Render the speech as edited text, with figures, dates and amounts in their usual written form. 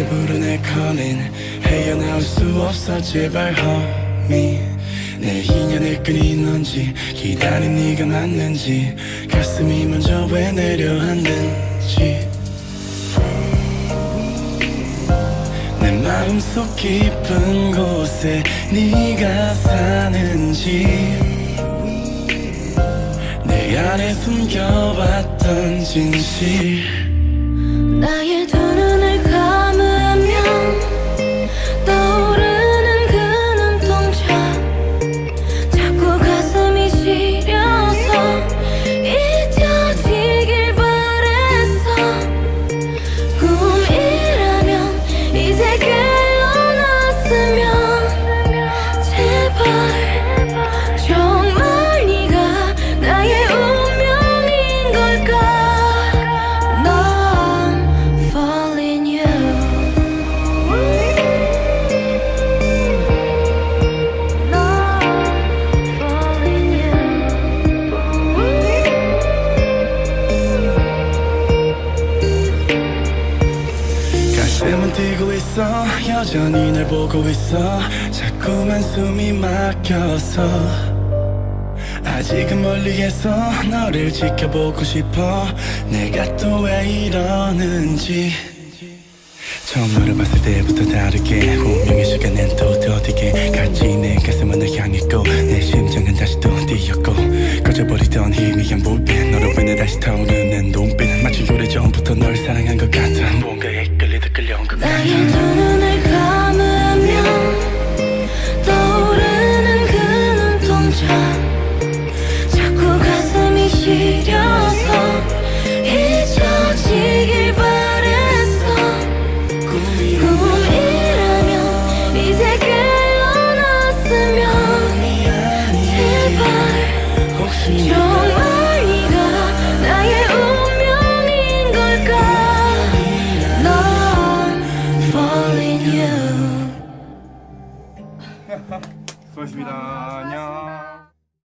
부르네 calling 헤어나올 수 없어 제발 homie 내 인연을 끊인 건지 기다린 네가 맞는지 가슴이 먼저 왜 내려앉는지 내 마음속 깊은 곳에 네가 사는지 내 안에 숨겨왔던 진실 나의 두 눈을 감으면 떠오르는 그 눈동자 자꾸 가슴이 시려서 잊혀지길 바랬어 꿈이라면 이제 깨어났으면 제발 정말 네가 나의 운명인 걸까 가슴은 뛰고 있어 여전히 널 보고 있어 자꾸만 숨이 막혀서 아직은 멀리에서 너를 지켜보고 싶어 내가 또 왜 이러는지 처음 너를 봤을 때부터 다르게 운명의 시간엔 또 더디게 갈지 내 가슴은 널 향했고 내 심장은 다시 또 뛰었고 꺼져버리던 희미한 불빛 너로 인해 다시 타오르는 눈빛 마치 오래전부터 널 사랑한 것 같아 뭔가에 끌리듯 끌려온 것 같아 나의 두 눈을 감으면 떠오르는 그 눈동자 자꾸 가슴이 시려서 잊혀지길 바랬어 꿈이라면 이제 깨어났으면 제발 혹시 정말 네가 나의 운명인 걸까 넌 falling you 수고하셨습니다. 안녕.